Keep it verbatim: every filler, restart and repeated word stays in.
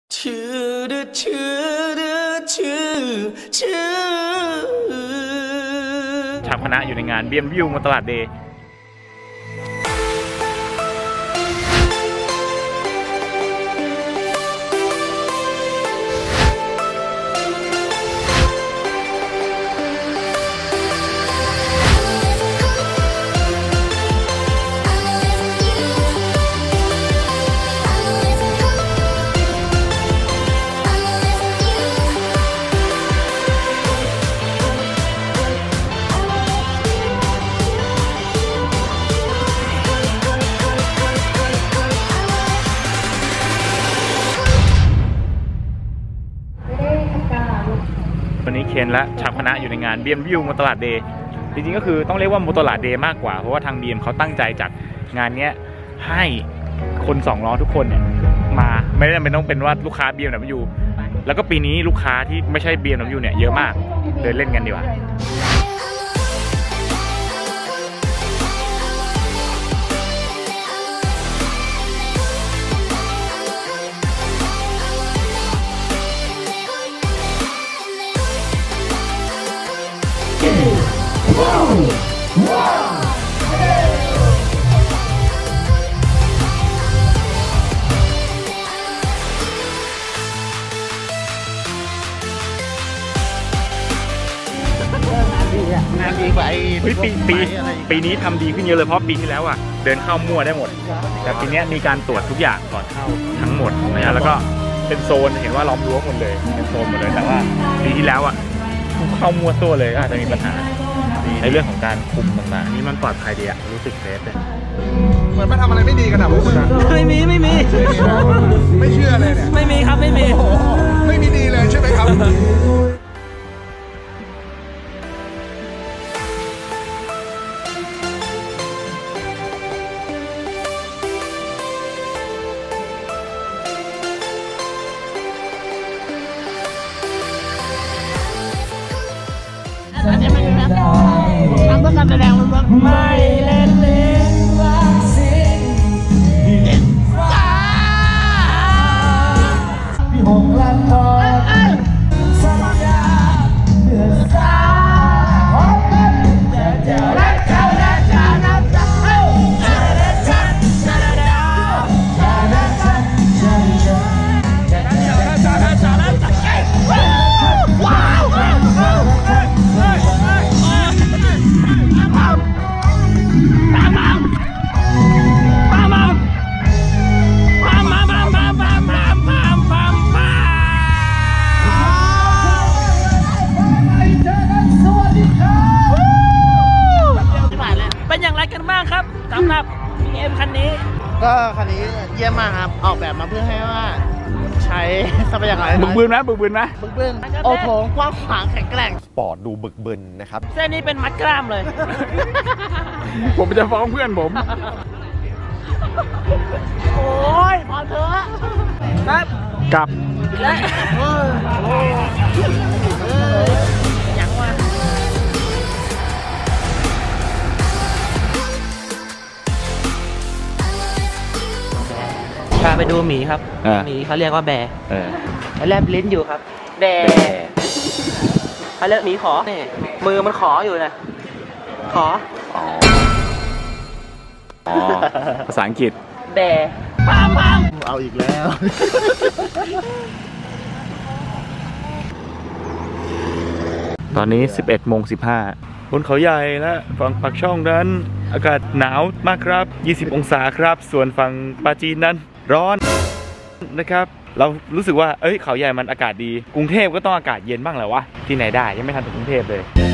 ชื่อชื่อชื่อชื่อชาวคณะอยู่ในงาน บี เอ็ม ดับเบิลยู มอเตอร์ตลาดเดย์วันนี้เคนและชาวคณะอยู่ในงาน บี เอ็ม ดับเบิลยู มอเตอร์ตลาดเดย์จริงๆก็คือต้องเรียกว่ามอเตอร์ตลาดเดย์มากกว่าเพราะว่าทาง บี เอ็ม เขาตั้งใจจัดงานนี้ให้คนสองล้อทุกคนเนี่ยมาไม่ได้จำเป็นต้องเป็นว่าลูกค้า บี เอ็ม ดับเบิลยู แล้วก็ปีนี้ลูกค้าที่ไม่ใช่ บี เอ็ม ดับเบิลยู เนี่ยเยอะมากเดินเล่นกันดีกว่างานดีกว่าไอ้ปีปีปีนี้ทำดีขึ้นเยอะเลยเพราะปีที่แล้วอ่ะเดินเข้ามั่วได้หมดแต่ปีนี้มีการตรวจทุกอย่างก่อนเข้าทั้งหมดนะแล้วก็เป็นโซนเห็นว่าล้อมรั้วหมดเลยเป็นโซนหมดเลยแต่ว่าปีที่แล้วอ่ะเข้ามั่วตัวเลยก็อาจจะมีปัญหาในเรื่องของการคุมต่างๆนี่มันปลอดภัยดีอะรู้สึกเซฟเลยเหมือนมาทำอะไรไม่ดีกันนะพวกคุณอะไม่มีไม่มีไม่เชื่อเลยเนี่ยไม่มีครับไม่มีไม่มีดีเลยใช่ไหมครับอันนี้มันแบบทำเพื่อการแสดงมันแบบไม่เล่นเล่นว่าสิ่งพี่หงลันทอนสัญญาเดือดสาหอมกันจะจะรักเขาและจะนับจะเอ้าจะได้ชัดจะได้ดาวจะได้ชัดจะได้จะได้จะได้จะได้ว้าวเป็นอย่างไรกันบ้างครับสำหรับ บี เอ็ม คันนี้ก็คันนี้เยี่ยมมากครับออกแบบมาเพื่อให้ว่าใช้ทรัพยากรบึกบึนไหมบึกบึนไหมบึกบึนโอ้โหกว้างขวางแข็งแกร่งสปอร์ตดูบึกบึนนะครับเส้นนี้เป็นมัดกล้ามเลยผมจะฟ้องเพื่อนผมโอ้ยพอเถอะครับกลับและอย่างว่าพาไปดูหมีครับหมีเขาเรียกว่าแบร์เขาแลบลิ้นอยู่ครับแบร์เขาเรียกหมีขอเนี่ยมือมันขออยู่นะขอภาษาอังกฤษแบร์ปังปังเอาอีกแล้วตอนนี้ สิบเอ็ดโมงสิบห้า บนเขาใหญ่และฝั่งปากช่องนั้นอากาศหนาวมากครับยี่สิบองศาครับส่วนฝั่งปาจีนนั้นร้อนนะครับเรารู้สึกว่าเอ้ยเขาใหญ่มันอากาศดีกรุงเทพก็ต้องอากาศเย็นบ้างแหละวะที่ไหนได้ยังไม่ทันถึงกรุงเทพเลย